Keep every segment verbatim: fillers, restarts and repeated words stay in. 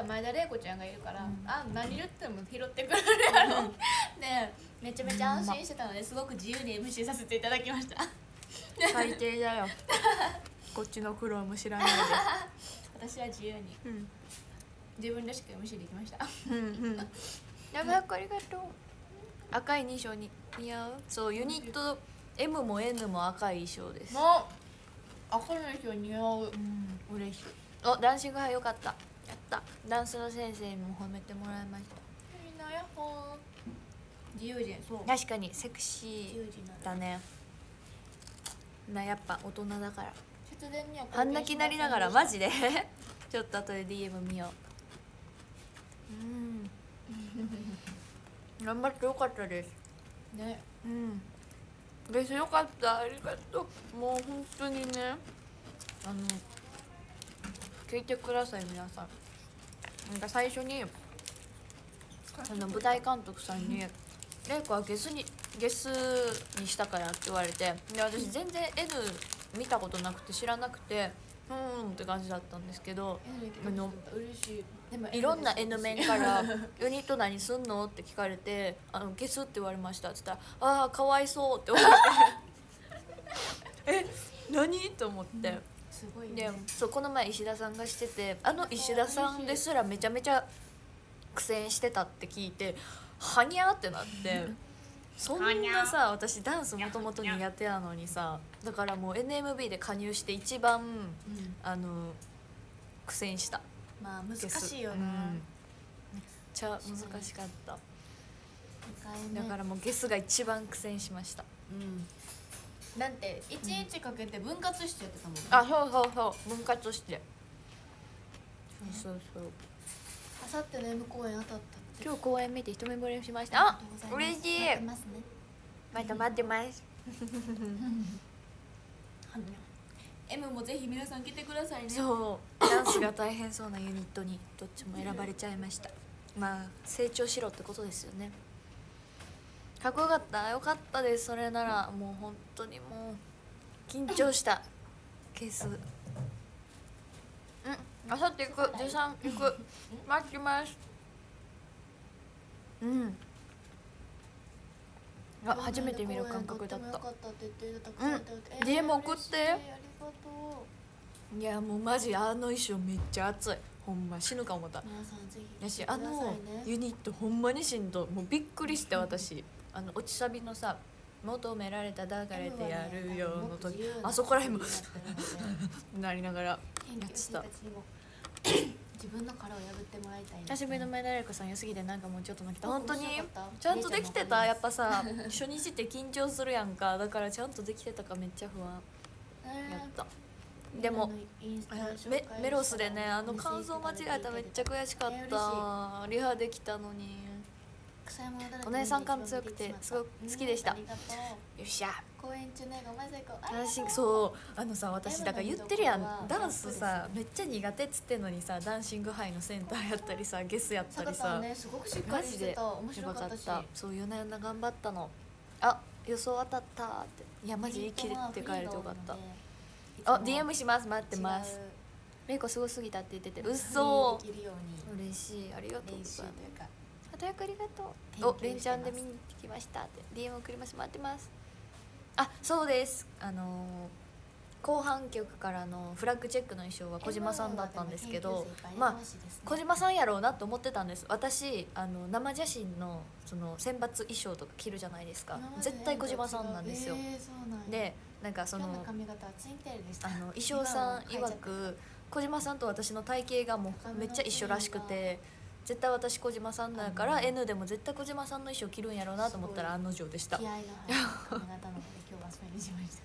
前田玲子ちゃんがいるから、 うん、 あ何言っても拾ってくれるやろ、うん、でめちゃめちゃ安心してたので、すごく自由に エムシー させていただきました。 最低だよこっちの苦労も知らないで私は自由に、うん、自分らしく エムシー できました。 うんうんやばい、ありがとう。赤いに章に似合う。そうユニット エム も エヌ も赤い衣装です。 もう赤の衣装似合う。 うん嬉しい。おダンシングは良かった。やった。ダンスの先生にも褒めてもらいました。 みんなやっほー自由人。そう確かにセクシーだね。なやっぱ大人だから。 節電には半泣きなりながらマジでちょっと後で ディーエム 見よう。うん頑張ってよかったですね。 うんですよかった、ありがとう。もう本当にねあの聞いてください皆さん。なんか最初にその舞台監督さんに「玲子はゲスにゲスにしたから」って言われて、で私全然 N 見たことなくて知らなくてうーんって感じだったんですけど、あのいろんな N 面から「ユニット何すんの?」って聞かれて「あのゲスって言われました」って言ったら「ああかわいそう」って思ってえ何と思って、うん、 すごいね。 でそうこの前石田さんがしてて、あの石田さんですらめちゃめちゃ苦戦してたって聞いてはにゃーってなってそんなさ私ダンスもともと苦手なのにさ、だからもう エヌエムビー で加入して一番、うん、あの苦戦した。 まあ難しいよな、うん、 めっちゃ難しかった、ね、だからもうゲスが一番苦戦しました。うんだっていちにちかけて分割してやってたもんね、 あそうそうそう分割して、そうそうそう。 あさっての M 公演当たったって。 今日公演見て一目惚れしました。あ嬉しい。 待ってますね。 また待ってます M もぜひ皆さん来てくださいね。 そうダンスが大変そうなユニットにどっちも選ばれちゃいました。まあ成長しろってことですよね。かっこよかった、よかったです。それならもう本当にもう緊張したケース。うんあさって行く、じゅうさん行く待ってます。うんあ初めて見る感覚だった。うん ディーエム 送って。いやもうマジあの衣装めっちゃ熱い、ほんま死ぬか思った。やしあのユニットほんまにしんどい、もうびっくりして私あの落ちサビのさ求められた抱かれてやるよの時、あそこらへんもなりながらやってた。 自分の殻を破ってもらいたい。 久しぶりの前田玲子さん良すぎてなんかもうちょっと泣きた。本当にちゃんとできてた。やっぱさ初日って緊張するやんか、だからちゃんとできてたかめっちゃ不安やった。でもメメロスでねあの感想間違えためっちゃ悔しかった。リハできたのに。お姉さん感強くてすごく好きでした。よっしゃ公演中ねごめんなさい。 ダンシングそうあのさ私だから言ってるやん、ダンスさめっちゃ苦手っつってんのにさダンシングハイのセンターやったりさゲスやったりさマジで面白かったし、 そう夜な夜な頑張ったの。あ予想当たったって。いやマジ生きて帰れてよかった。あ ディーエム します待ってます。レイコすごすぎたって言っててうっそ嬉しいありがとうございます。あとよくありがとう。おレンちゃんで見に行ってきましたって ディーエム 送ります待ってます。あそうですあのー、後半曲からのフラッグチェックの衣装は小島さんだったんですけど、まあ小島さんやろうなと思ってたんです。私あの生写真のその選抜衣装とか着るじゃないですか、絶対小島さんなんですよ。でなんかそのあの衣装さん曰く小島さんと私の体型がもうめっちゃ一緒らしくて、絶対私小島さんだから N でも絶対小島さんの衣装着るんやろうなと思ったら案の定でした。気合いの入った髪型なので今日はそれにしました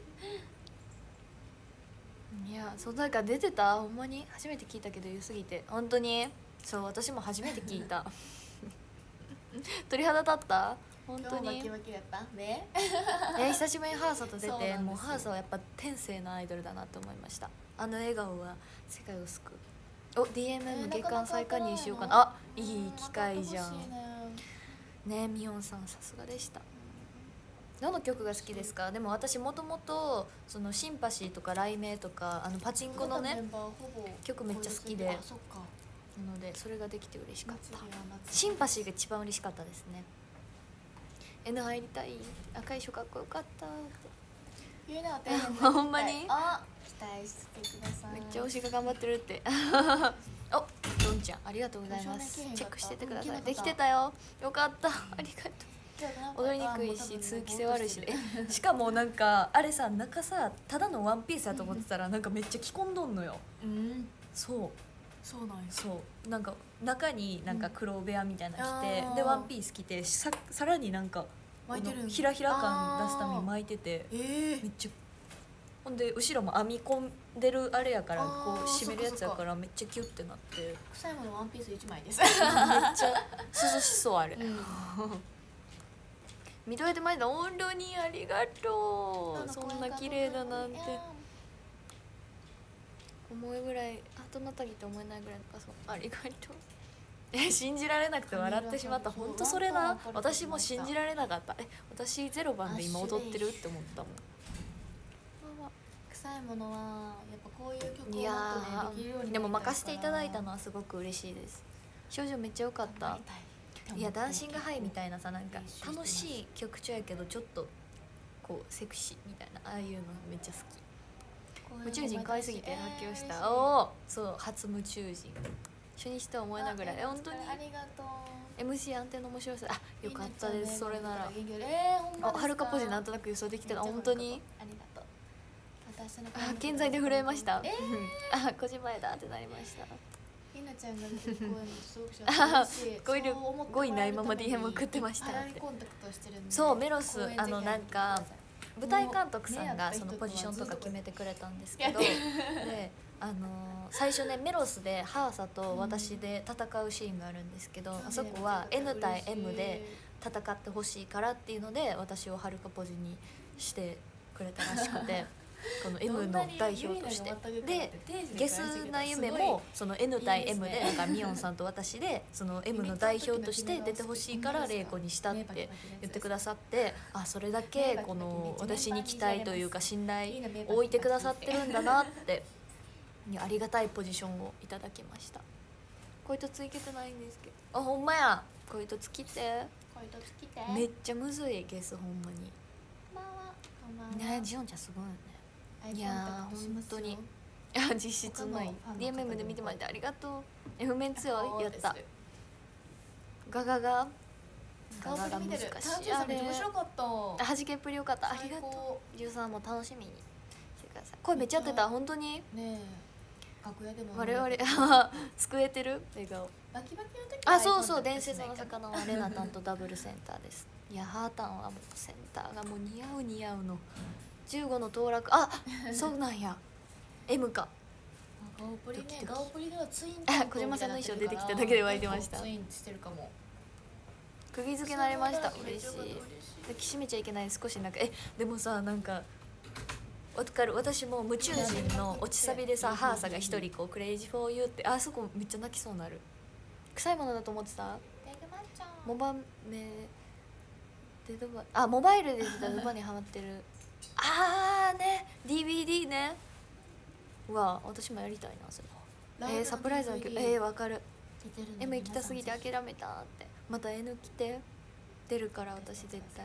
いやそうなんか出てたほんまに初めて聞いたけど良すぎて本当にそう私も初めて聞いた鳥肌立った本当に。いや久しぶりにハーサと出てもうハーサはやっぱ天性のアイドルだなと思いました。あの笑顔は世界を救う。お ディーエムエム 月間再加入しようかな。あいい機会じゃんね。みおんさんさすがでした。どの曲が好きですか？でも私もともとそのシンパシーとか雷鳴とかあのパチンコのね曲めっちゃ好きで、 なのでそれができて嬉しかった祭りは祭りシンパシーが一番嬉しかったですね N 入りたい赤い書かっこよかったってゆうなは大変ほんまにあ期待してくださいめっちゃ推しが頑張ってるっておどんちゃんありがとうございますチェックしててくださいできてたよよかったありがとう踊りにくいし通気性悪いしでしかもなんかあれさ中さただのワンピースやと思ってたらなんかめっちゃ着込んどんのようんそうそうなんやそうなんか中になんか黒部屋みたいなの着て、 うんでワンピース着てささらになんか巻いてるこのひらひら感出すために巻いててええめっちゃほんで後ろも編み込んでるあれやからあーこう締めるやつやからめっちゃキュッてなってめっ臭いものワンピース一枚ですちゃ涼しそうあれ、 うん見とれてまいだオンロにありがとうそんな綺麗だなんて思いぐらいあどなたぎって思えないぐらいのパソコンありがとうえ信じられなくて笑ってしまった本当それな私も信じられなかったえ私ゼロ番で今踊ってるって思ったもん臭いものはやっぱこういう曲をもっとねいやできるようになりたいからーでも任せていただいたのはすごく嬉しいです少女めっちゃ良かったいやダンシングハイみたいなさなんか楽しい曲調やけどちょっとこうセクシーみたいなああいうのめっちゃ好き宇宙人可愛すぎて発狂した、 えーおおそう初宇宙人初日とは思えないぐらいえ本当にありがとうエムシー 安定の面白さあよかったですそれならえー、ほんまですかあはるかポジなんとなく予想できてた本当にありがとう私のあ健在で震えましたえあ小島やだってなりましたひなちゃんが出てる声もすごく幸せし語彙力そう思って語彙ないままもらえるためにディーエム 送ってましたってアイコンタクトしてるんでそうメロス公演あのぜひなんか会いに来てください舞台監督さんもうがそのポジションとか決めてくれたんですけどやってであのー最初ねメロスでハーサと私で戦うシーンがあるんですけど、あそこは N 対 M で戦ってほしいからっていうので私をはるかポジにしてくれたらしくてこの M の代表としてでゲスな夢もその N 対 M でなんかミヨンさんと私でその M の代表として出てほしいから玲子にしたって言ってくださってあそれだけこの私に期待というか信頼を置いてくださってるんだなっていやありがたいポジションをいただきましたこいとついけてないんですけどあほんまやこいとつきてこいとつきてめっちゃむずいゲスほんまにこんばんはこんばんはねジオンちゃんすごいよねアイコンいやタクトしますよー本当にあ実質ない他のファンの方ディーエムエム で見てもらってありがとう F 面強いやったそうですガガガガ顔ガがぶり見てる難し誕生日いあれ面白かったあはじけっぷりよかったありがとうじゅうさんも楽しみにしてください声めっちゃ合ってた本当にうねえ楽屋でも我々救えてる笑顔バキバキの時はあそうそうアイコンタクトし伝説のないから魚はレナタンとダブルセンターですいやハータンはもうセンターがもう似合う似合うのじゅうごの当落あそうなんや M かガオプリねドキドキガオプリではツインあ小島さんの衣装出てきただけで湧いてましたツインしてるかも釘付けなりました嬉しい嬉しい抱きしめちゃいけない少しなんかえでもさなんかわかる私も宇宙人の落ちサビでさハーサが一人こうクレイジーフォーユーってあそこめっちゃ泣きそうになる臭いものだと思ってたデグマンちゃんモバメでドバあモバイルで出たドバにハマってるあーね ディーブイディー ねうわ私もやりたいなそれえー、サプライズの曲えー、わかる M 行きたすぎて諦めたってまた N 来て出るから私絶対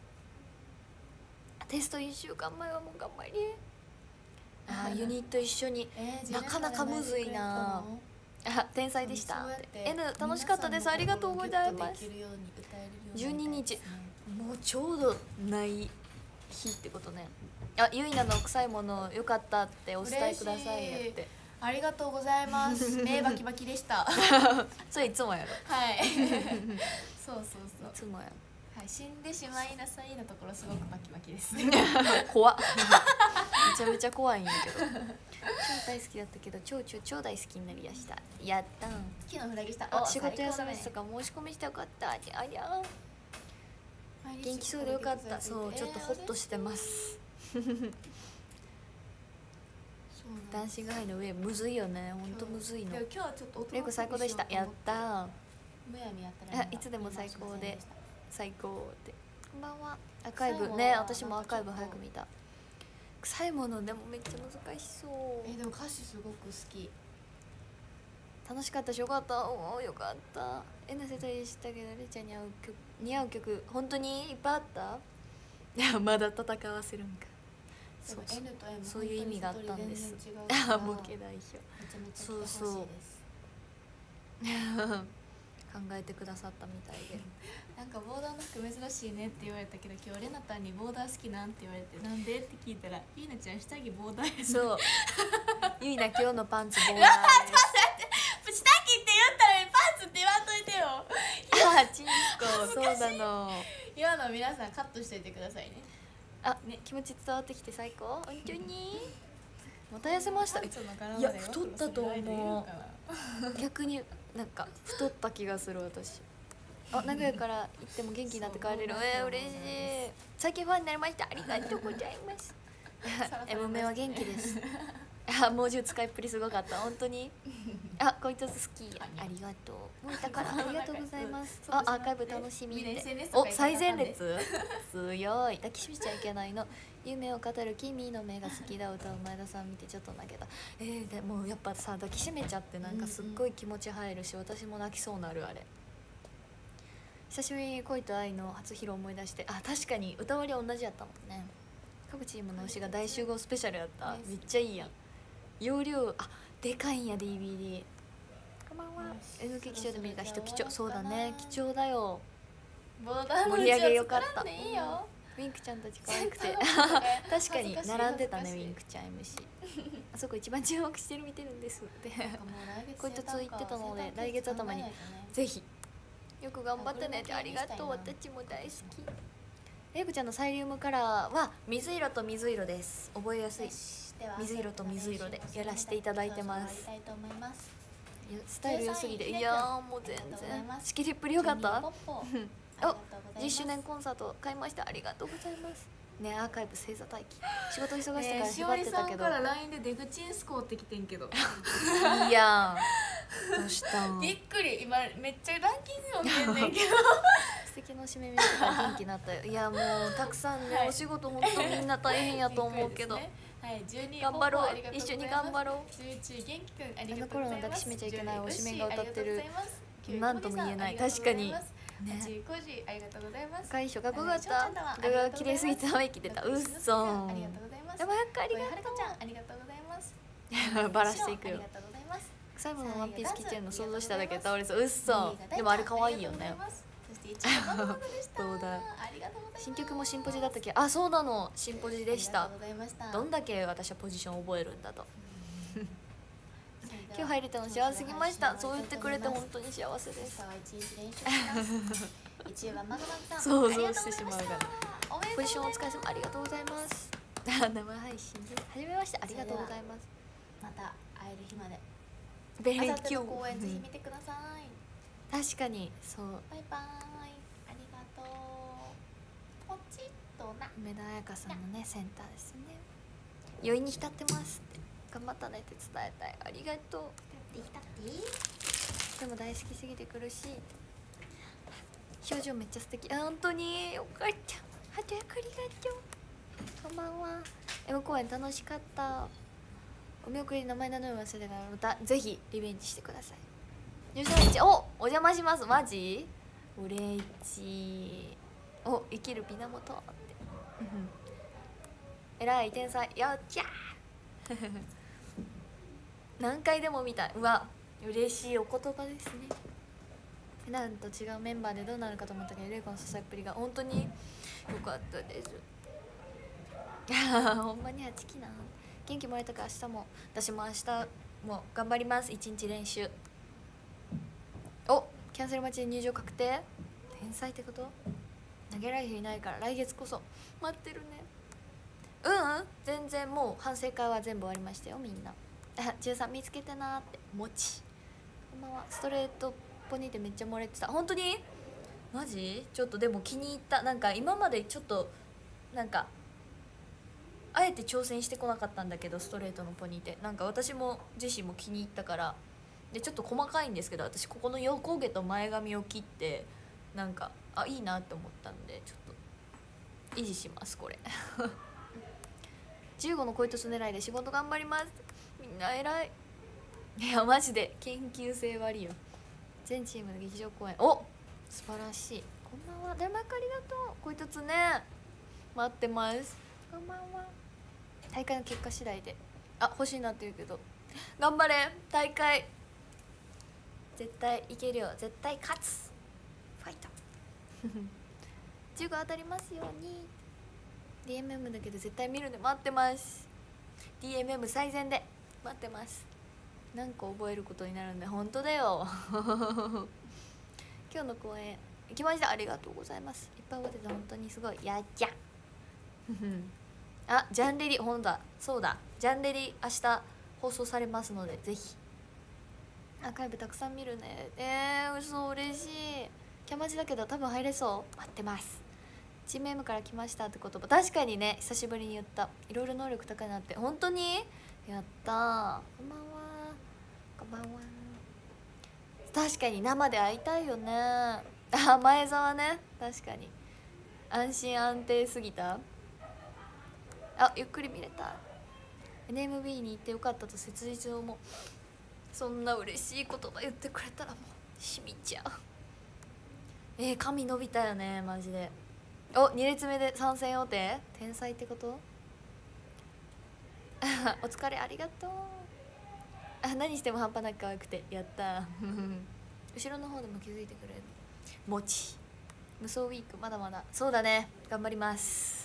テストいっしゅうかんまえはもう頑張りあーユニット一緒になかなかむずいなあ天才でしたって N 楽しかったですありがとうございますじゅうににちもうちょうどない日ってことねあゆいなの臭いものよかったってお伝えくださいやってありがとうございます目バキバキでしたそれいつもやろはいそうそうそういつもやはい、死んでしまいなさいのところすごくバキバキです怖っめちゃめちゃ怖いんやけど超大好きだったけど超超超大好きになりやしたやったん昨日フラギしたあ仕事休みとか申し込みしたよかったありゃありゃ元気そうでよかったそうちょっとホッとしてますダンシングハイの上むずいよねほんとむずいの今日はちょっとレイコ最高でしたやったーむやみやったらあいつでも最高で最高ってこんばんはアーカイブね私もアーカイブ早く見た臭いものでもめっちゃ難しそうえでも歌詞すごく好き楽しかったしよかった。おおよかった。N 世代でしたけどレイちゃんに合う曲似合う曲本当にいっぱいあった。いやまだ戦わせるんか。そう N と M そういう意味があったんです。 あボケ代表そうそう考えてくださったみたいでなんかボーダーの服珍しいねって言われたけど、今日レナタンにボーダー好きなんって言われて、なんでって聞いたら、ゆいなちゃん下着ボーダーやそうゆいな今日のパンツボーダーです下着って言ったらパンツって言わんといてよあチンコそうだの今の皆さんカットしといてくださいね。 あ、ね、気持ち伝わってきて最高。本当にまた痩せました。いや太ったと思う逆になんか太った気がする私。あ、名古屋から行っても元気になって帰れる。えー、嬉しい。最近ファンになりました。ありがとうございますエムメは元気ですあ、猛獣使いっぷりすごかった本当にあ、こいつ好きありがとうもういたからありがとうございますあ、アーカイブ楽しみってお、最前列強い抱きしめちゃいけないの夢を語る君の目が好きだ歌う前田さん見てちょっと泣けた。えー、でもやっぱさ抱きしめちゃってなんかすっごい気持ち入るし、私も泣きそうなるあれ。久しぶりに恋と愛の初披露思い出して、あ、確かに歌割り同じやったもんね。各チームの推しが大集合スペシャルやった。めっちゃいいやん。容量あでかいんや ディーブイディー。こんばんは。 エヌケー 貴重で見れた人貴重。そうだね貴重だよ。盛り上げよかった。 いいよウィンクちゃんたち可愛くて確かに並んでたねウィンクちゃん エムシー あそこ一番注目してる見てるんですってこいつ言ってたので来月頭にぜひよく頑張ってねってありがとう私も大好き。レイコちゃんのサイリウムカラーは水色と水色です。覚えやすい水色と水色でやらせていただいてます。スタイル良すぎていやーもう全然仕切りっぷりよかったお、じゅっしゅうねんコンサート買いましたありがとうございますね。アーカイブ星座待機仕事忙しさから縛ってたけど、 ね、しおりさんから ライン で出口インスコーってきてんけどいやどうしたんびっくり今めっちゃランキング読んでんねんけど素敵な締め見たから元気になったよ。いやもうたくさんね、はい、お仕事本当みんな大変やと思うけど、ね、はい、じゅうに頑張ろう一緒に頑張ろう。 じゅういち元気くんありあのがとうございます。 頃の抱きしめちゃいけない推しメンが歌ってるなんとも言えない確かにね、 じゅうごじありがとうございます。 会社かっこよかった。動画が綺麗すぎてため息出た。うっそー。 ありがとうございます。 やばいありがとう。 はるかちゃんありがとうございます。 バラしていくよ。臭いものワンピースキッチンの想像しただけで倒れそう。うっそ。でもあれ可愛いよね。どうだ。新曲もシンポジだったっけ？あ、そうなの。シンポジでした。どんだけ私はポジション覚えるんだと。今日入れたの幸せすぎました。そう言ってくれて本当に幸せです。想像してしまうがポジションお疲れ様ありがとうございます。生配信ではじめましてありがとうございます。 また会える日までベレーキュー公演ぜひ見てください。 確かにそうバイバイありがとう。ポチッとな梅田彩香さんのねセンターですね。余韻に浸ってますって頑張ったねって伝えたい。ありがとう。でも大好きすぎて苦しい。表情めっちゃ素敵。あ、本当によかった。はとやくありがとう。こんばんは。エム公演楽しかった。お見送り名前名乗り忘れたからまたぜひリベンジしてください。入賞一おお邪魔します。マジうれいちお生きる源ってえらい天才よっちゃー何回でも見たい。うわ嬉しいお言葉ですね。普段と違うメンバーでどうなるかと思ったけどレイコの支えっぷりが本当に良かったです。ほんまにはちきな元気もらえたから明日も私も明日も頑張ります。一日練習。おキャンセル待ちで入場確定。天才ってこと？投げられる人いないから来月こそ待ってるね。うんうん全然もう反省会は全部終わりましたよみんな。じゅうさん見つけてなーってもちこんばんは。ストレートポニーってめっちゃ漏れてた。本当にマジちょっとでも気に入った。なんか今までちょっとなんかあえて挑戦してこなかったんだけどストレートのポニーってなんか私も自身も気に入ったからでちょっと細かいんですけど私ここの横毛と前髪を切ってなんかあいいなって思ったんでちょっと維持しますこれじゅうごの恋とす狙いで仕事頑張ります。みんな偉い。 いやマジで研究生割よ。全チームの劇場公演、お素晴らしい。こんばんは、電話ありがとう。こいつつね待ってます。こんばんは。大会の結果次第であ欲しいなって言うけど頑張れ大会、絶対いけるよ、絶対勝つ。ファイトじゅうご当たりますように。 ディーエムエム だけど絶対見るんで待ってます。 ディーエムエム 最善で待ってます。何個覚えることになるんで本当だよ今日の公演行きました、ありがとうございます。いっぱい覚えてて本当にすごい、やっちゃあ、ジャンレリ、ほんだそうだ、ジャンレリ明日放送されますのでぜひ。アーカイブたくさん見るね。えー、嘘嬉しい。キャマジだけど多分入れそう、待ってます。チーム M から来ましたって言葉確かにね久しぶりに言った。いろいろ能力高いなって。本当にやったー。こんばんは、こんばんは。確かに生で会いたいよね。あ、前澤ね、確かに安心安定すぎた。あ、ゆっくり見れた。 エヌエムビー に行ってよかったと切実思う。そんな嬉しい言葉言ってくれたらもうしみちゃう。えー、髪伸びたよねマジで。お、に列目で参戦予定。天才ってことお疲れありがとう。あ、何しても半端なく可愛くてやった後ろの方でも気づいてくれる。もち無双ウィークまだまだ。そうだね、頑張ります。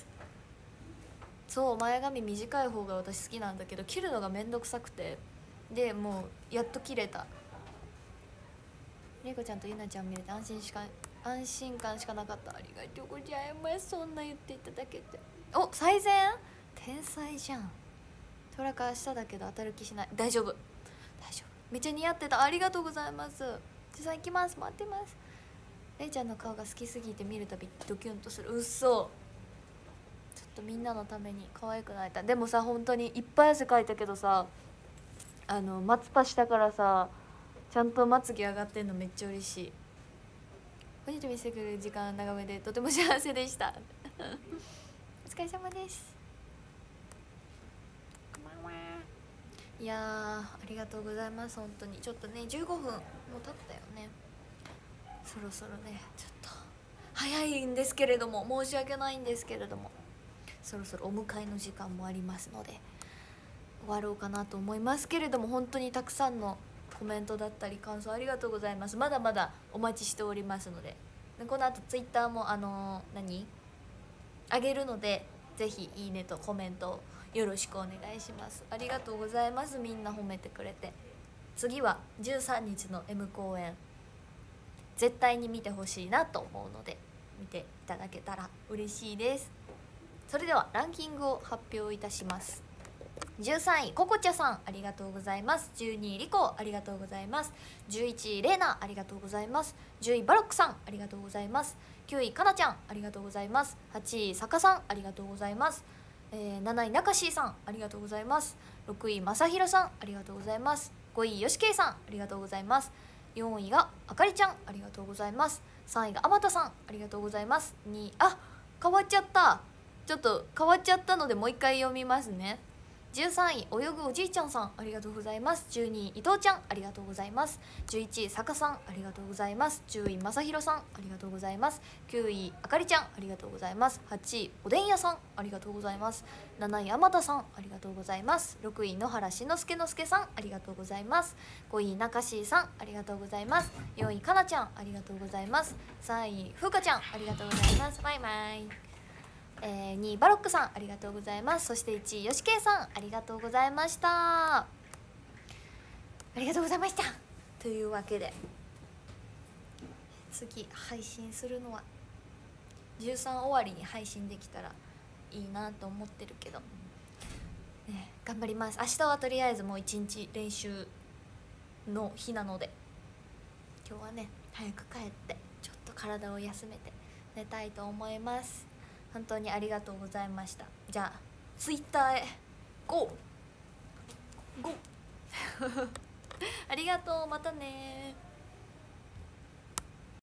そう前髪短い方が私好きなんだけど切るのがめんどくさくて、でもうやっと切れた。れいこちゃんとゆなちゃん見れて安心しか安心感しかなかった。ありがとうございます。そんな言っていただけて。お、最善天才じゃん。トラカ明日だけど当たる気しない。大丈夫大丈夫、めっちゃ似合ってた。ありがとうございます。じさん行きます、待ってます。れいちゃんの顔が好きすぎて見るたびドキュンとする。うっそ、ちょっとみんなのために可愛くなりたい。でもさ本当にいっぱい汗かいたけどさ、あの松葉したからさちゃんとまつげ上がってんのめっちゃ嬉しい。ポジティブにしてくれる時間長めでとても幸せでしたお疲れ様です。いやーありがとうございます。本当にちょっとねじゅうごふんもう経ったよね。そろそろねちょっと早いんですけれども申し訳ないんですけれども、そろそろお迎えの時間もありますので終わろうかなと思いますけれども、本当にたくさんのコメントだったり感想ありがとうございます。まだまだお待ちしておりますので、でこの後ツイッターもあのー、何あげるのでぜひいいねとコメントよろしくお願いします。ありがとうございます。みんな褒めてくれて。次はじゅうさんにちの M 公演絶対に見てほしいなと思うので見ていただけたら嬉しいです。それではランキングを発表いたします。じゅうさんいココチャさんありがとうございます。じゅうにいリコありがとうございます。じゅういちいレイナありがとうございます。じゅういバロックさんありがとうございます。きゅういかなちゃんありがとうございます。はちいさかさんありがとうございます。えー、なないなかしーさんありがとうございます。ろくいまさひろさんありがとうございます。ごいよしけいさんありがとうございます。よんいがあかりちゃんありがとうございます。さんいがあまたさんありがとうございます。にいあ変わっちゃった、ちょっと変わっちゃったのでもう一回読みますね。じゅうさんい泳ぐおじいちゃんさんありがとうございます。じゅうにい伊藤ちゃんありがとうございます。じゅういちいさかさんありがとうございます。じゅういまさひろさんありがとうございます。きゅういあかりちゃんありがとうございます。はちいおでん屋さんありがとうございます。なないあまたさんありがとうございます。ろくい野原しのすけのすけさんありがとうございます。ごいなかしーさんありがとうございます。よんいかなちゃんありがとうございます。さんいふうかちゃんありがとうございます。バイバイ。えー、にいバロックさんありがとうございます。そしていちいよしけいさんありがとうございました。ありがとうございました。というわけで次配信するのはじゅうさん終わりに配信できたらいいなと思ってるけど、ね、頑張ります。明日はとりあえずもう一日練習の日なので今日はね早く帰ってちょっと体を休めて寝たいと思います。本当にありがとうございました。じゃあツイッターへゴーゴーありがとう、またね。